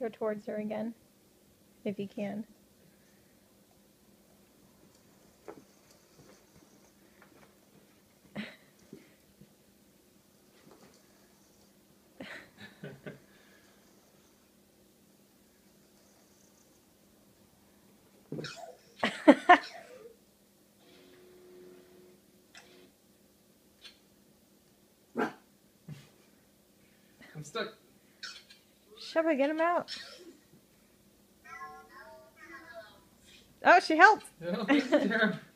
Go towards her again, if you can. I'm stuck. Shubba, get him out. Oh, she helped. Yeah,